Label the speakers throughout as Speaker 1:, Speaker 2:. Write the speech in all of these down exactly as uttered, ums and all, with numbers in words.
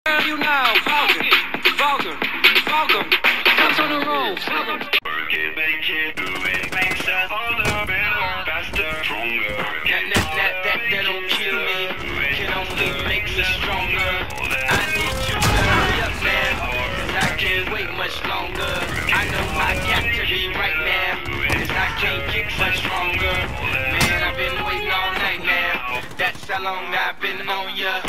Speaker 1: You know, Falcon, Falcon, Falcon, comes on the road, Falcon.
Speaker 2: Work it, make it, do it, makes us harder, better, faster, stronger.
Speaker 1: That, that, that, that, that don't kill me, can only make us stronger. I need you to hurry up, man, cause I can't wait much longer. I know I got to be right now, cause I can't get much stronger. Man, I've been waiting all night now, that's how long I've been on ya.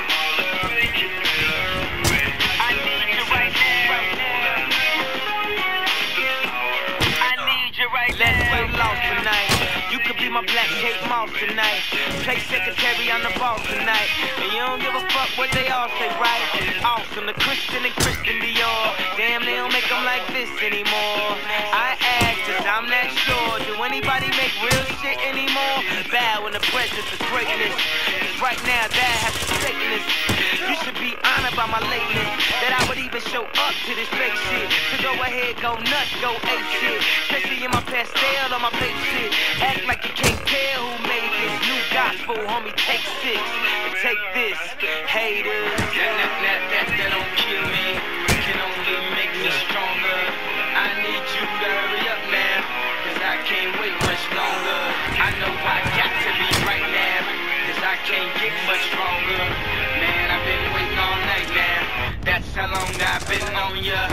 Speaker 1: Let's get lost tonight. You could be my black Kate Moss tonight. Play secretary on the ball tonight. And you don't give a fuck what they all say, right? Awesome, the Christian and Christian Dior. Damn, they don't make them like this anymore. I ask, cause I'm not sure. Do anybody make real shit anymore? Bow in the presence of greatness. Cause right now, that has to Satanist. You should be honored by my lateness. That I would even show up to this fake shit. So go ahead, go nuts, go ape shit. Especially in my pastel on my fake shit. Act like you can't tell who made this new gospel, homie. Take six and take this, haters. That, that, that, that, that don't kill me, can only make me stronger. I need you to hurry up now, cause I can't wait much longer. I know I got to be right now, cause I can't get much stronger. Man, I've been waiting all night now, that's how long I've been on ya.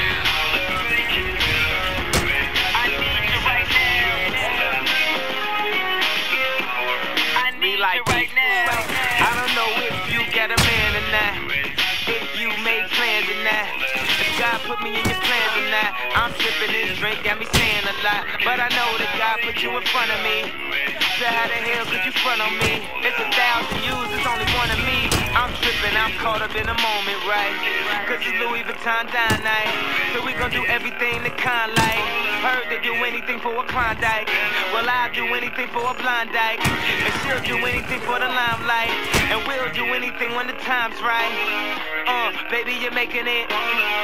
Speaker 1: Like right now, I don't know if you got a man or not, if you made plans or not, if God put me in your plans or not. I'm sipping this drink, got me saying a lot, but I know that God put you in front of me. So how the hell could you front on me? It's a thousand yous, it's only one of me. I'm tripping, I'm caught up in the moment, right? Cause it's Louis Vuitton dine night, so we gon' do everything the kind like. Heard they do anything for a Klondike, well I'll do anything for a blind dyke. And she'll do anything for the limelight, and we'll do anything when the time's right. Uh, baby, you're making it